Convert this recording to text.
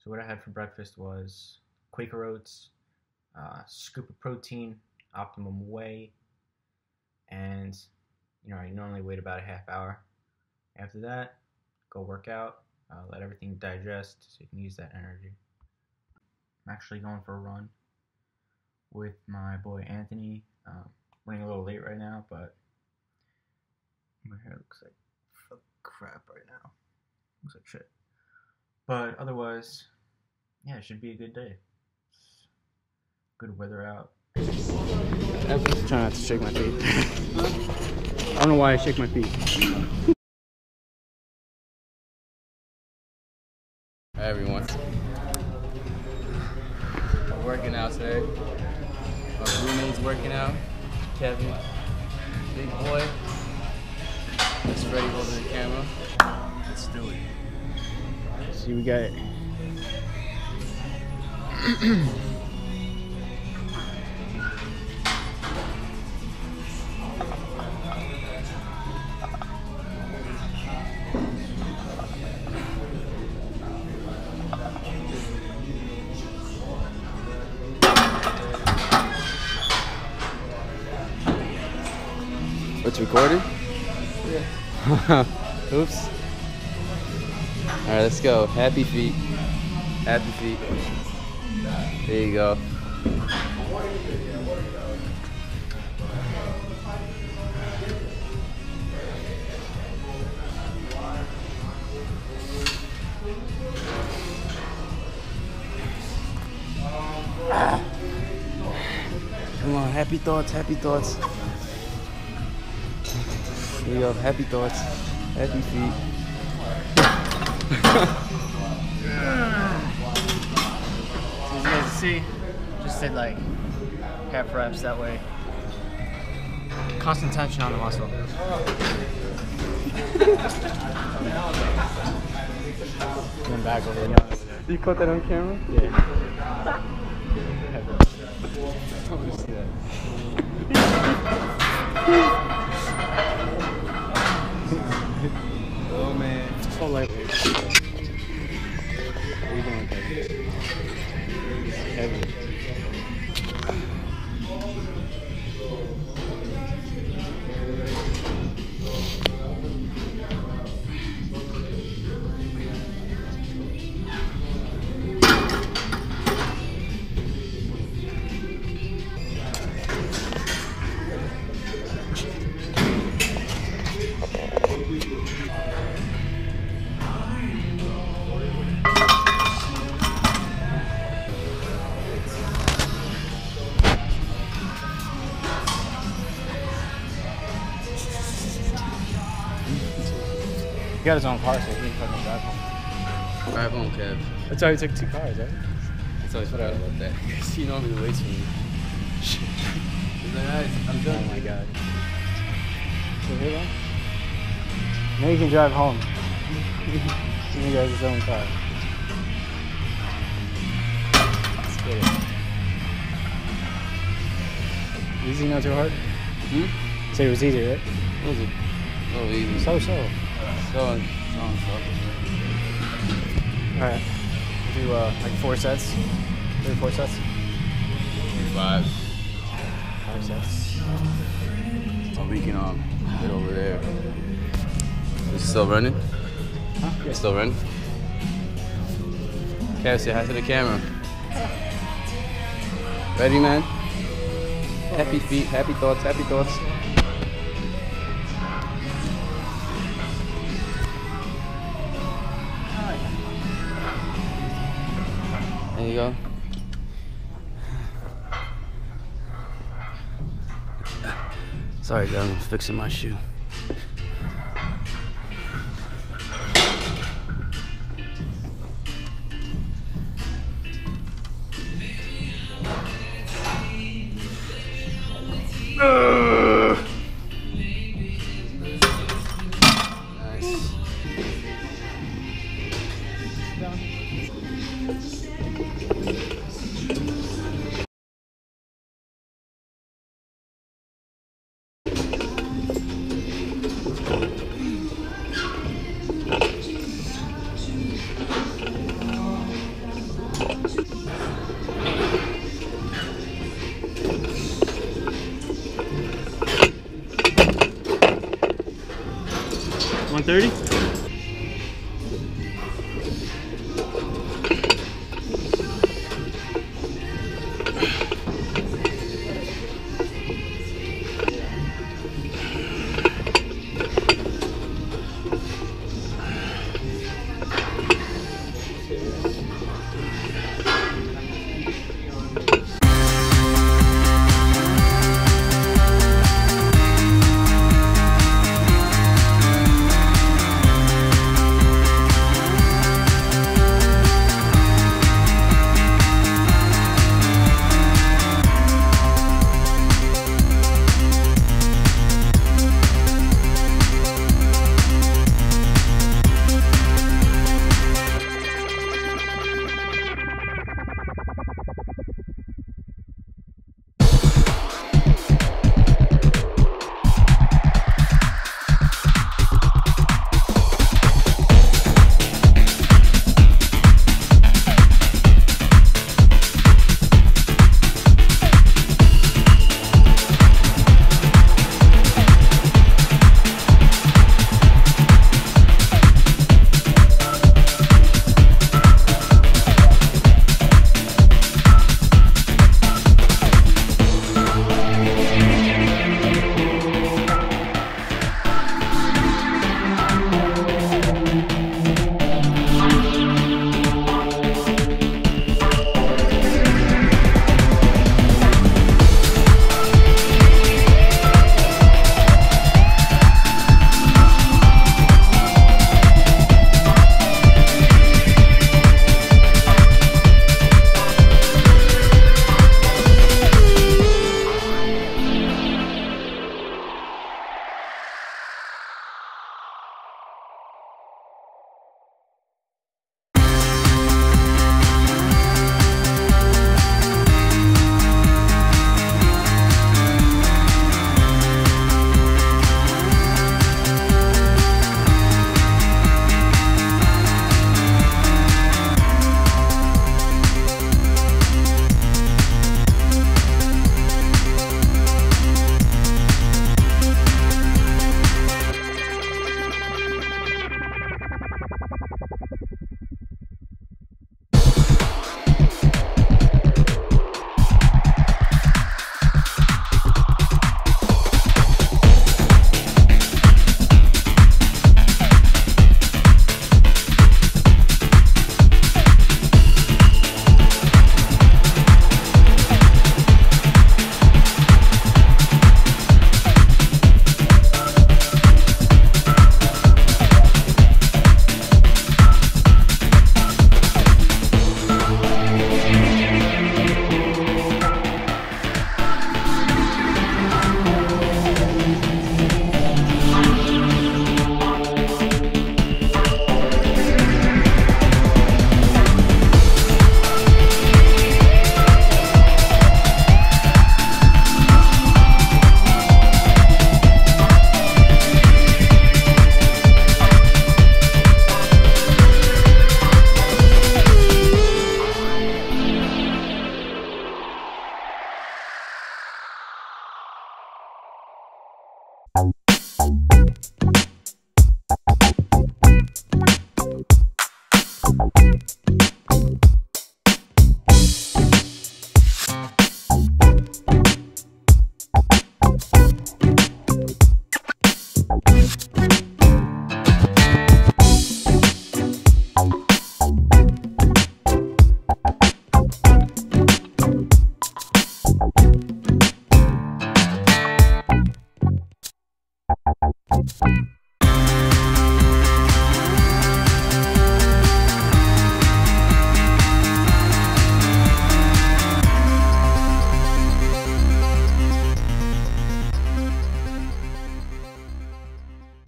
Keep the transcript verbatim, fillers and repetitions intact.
So what I had for breakfast was Quaker oats, uh, scoop of protein, optimum whey, and you know I normally wait about a half hour. After that, go work out, uh, let everything digest so you can use that energy. I'm actually going for a run with my boy Anthony. Um, running a little late right now, but my hair looks like fuck crap right now. Looks like shit. But otherwise, yeah, it should be a good day. It's good weather out. I'm trying not to shake my feet. I don't know why I shake my feet. Hi everyone. I'm working out today. My roommate's working out. Kevin, big boy. Let's ready holding the camera. Let's do it. See, we got it. What's recorded? Yeah. Oops. Alright, let's go. Happy feet. Happy feet. There you go. Ah. Come on, happy thoughts, happy thoughts. There you go, happy thoughts, happy feet. So as you guys see, just did like half reps that way. Constant tension on the muscle. Going back over there. You caught that on camera? Yeah. I want to see that. Oh man. So lightweight. Where are you going, Kevin? Heavy. He got his own car, so he didn't fucking drive home. Drive home, Kev. That's why he took two cars, right? That's always forgot about that. Because you normally waits for me. He's like, alright, I'm done. Oh my god. So here then? Now you can drive home. He has his own car. Let's get it. Easy, not too hard? Hmm? So it was easy, right? What was it? Oh, easy. So, so. So, so, so. Alright. Do uh, like four sets? Three, four sets? Five. Five sets. Oh, we can um, get over there. Is it still running? Huh? Yeah. It's still running? Kev, say hi to the camera. Ready, man? Happy feet, happy thoughts, happy thoughts. There you go. Sorry, guys, I'm fixing my shoe. Nice. thirty? You